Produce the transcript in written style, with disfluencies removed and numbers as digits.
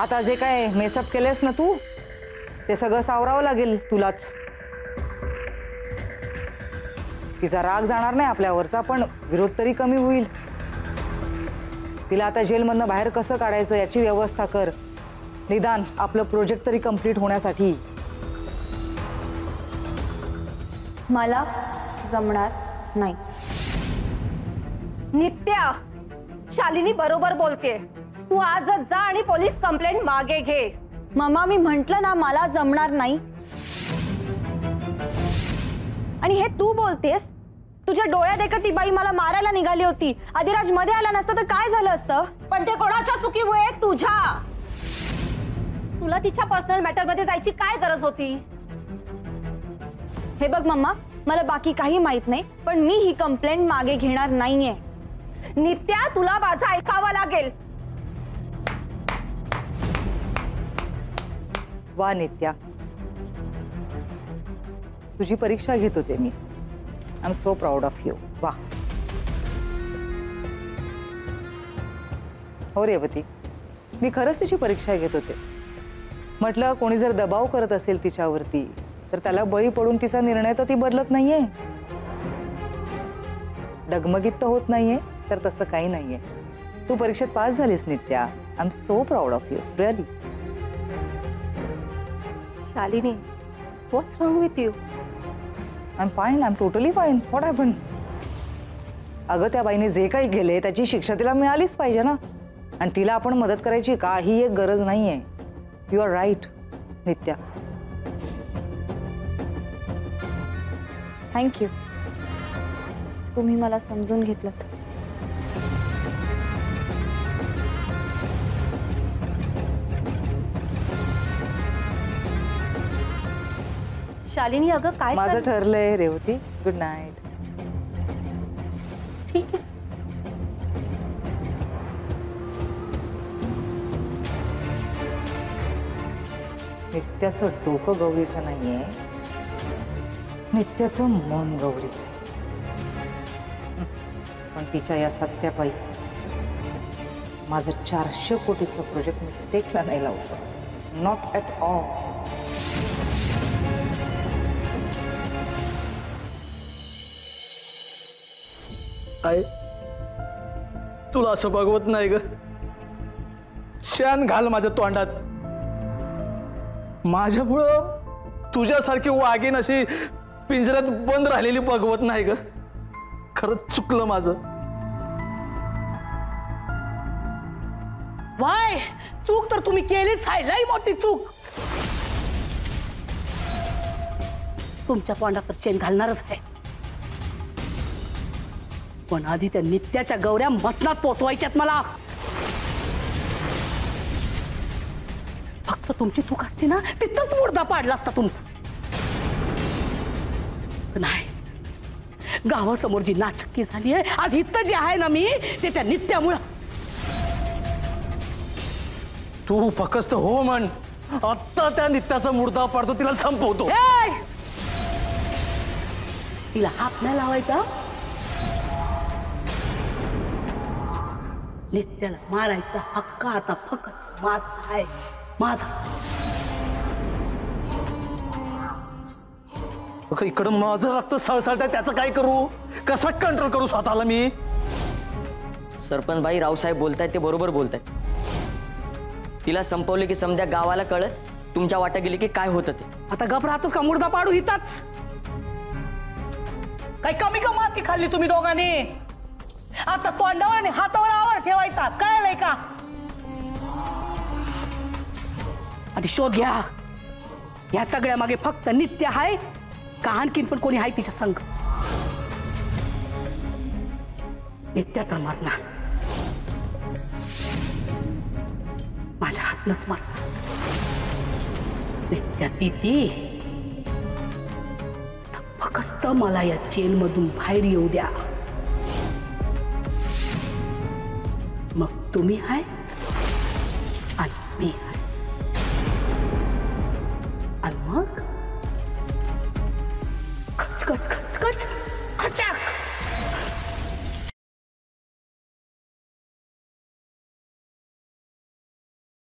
आता जे काय मेसअप केलेस ना तू, ते सगळं सावरावं लागेल तुलाच. तिचा राग जाणार नाही आपल्यावरचा, पण विरोध तरी कमी होईल. तिला आता जेलमधनं बाहेर कसं काढायचं याची व्यवस्था कर, निदान आपलं प्रोजेक्ट तरी कंप्लीट होण्यासाठी. मला जमणार नाही. नित्या, शालिनी बरोबर बोलते. तू आजच जा आणि पोलीस कंप्लेंट मागे घे. मम्मा, मी म्हंटल ना मला जमणार नाही. आणि हे तू बोलतेस? तुझ्या डोळ्यात एकच ती बाई मला मारायला निघाली होती. आदिराज मध्ये आला नसता तर काय झालं असतं? पण ते कोणाच्या चुकीमुळे? तुझ्या. तुला तिच्या पर्सनल मॅटर मध्ये जायची काय गरज होती? हे बघ मम्मा, मला बाकी काही माहित नाही, पण मी ही कंप्लेंट मागे घेणार नाहीये. नित्या, तुला माझं ऐकावं लागेल. वा नित्या, तुझी परीक्षा घेत होते मी. I am so proud of you. वा. हो रेवती, मी खरंच तिची परीक्षा घेत होते. म्हटलं कोणी जर दबाव करत असेल तिच्यावरती तर त्याला बळी पडून तिचा निर्णय तर ती बदलत नाहीये, डगमगीत तर होत नाहीये. तर तसं काही नाहीये. तू परीक्षेत पास झालीस Nitya. I am so proud of you, really. Shalini, what's wrong with you? I am fine. I am totally fine. What happen? अगं, त्या बाईने जे काही केले त्याची शिक्षा तिला मिळालीच पाहिजे ना. आणि तिला आपण मदत करायची काही एक गरज नाहीये. You are right Nitya. Thank you, तुम्ही मला समजून घेतलं. शालिनी, अगं काय माझं ठरलंय रेवती. Good night. ठीक आहे. नित्याचं डोकं गौरीचं नाहीये, नित्याचं मन गौरीचं. पण तिच्या या सत्यापायी माझं 400 कोटीचं प्रोजेक्ट मिस्टेकला नाही लावलं. Not at all. आई, तुला असं बघवत नाही ग. शान घाल माझ्या तोंडात. माझ्यामुळं तुझ्यासारखी वागीन अशी पिंजऱ्यात बंद राहिलेली बघवत नाही ग. खरंच चुकलं माझं. वाय, चूक तर तुम्ही केलीच आहे, लई मोठी चूक. तुमच्या तोंडावर चेन घालणारच आहे, पण आधी त्या नित्याच्या गौऱ्या मसनात पोचवायच्यात मला. फक्त तुमची चूक असती ना, तिथंच मुर्दा पाडला असता तुमचा. नाही, गावासमोर जी नाचक्की झाली आहे आज इथं जे आहे ना मी, ते त्या नित्यामुळं. तू फक्त हो म्हण. आत्ता त्या नित्याचा मुर्दा पाडतो, तिला संपवतो. तिला हात नाही लावायचा. नित्याला मारायचा हक्क आता फक्त माझा आहे, माझा. इकडं माझं रक्त सळसळतंय, त्याचं काय करू? कसा कंट्रोल करू स्वतःला मी? सरपंच बाई, रावसाहेब बोलतायत ते बरोबर बोलतायत. तिला संपवले की समध्या गावाला कळत, तुमच्या वाटा गेली की काय होतं ते. आता गप राहतोस का? मुर्दा पाडू हिताच. काही कमी का माती खाल्ली तुम्ही दोघांनी? आता तोंडावर आणि हातावर आवर ठेवायचा, कळलंय का? आधी शोध घ्या. या सगळ्या मागे फक्त नित्य आहे का आणखीन पण कोणी आहे तिच्या संग? नित्या तर मरणार, माझ्या हातनच मरणार. नित्या ती फक्त मला या जेलमधून बाहेर येऊ द्या, मग तुम्ही आहे आणि मी आहे.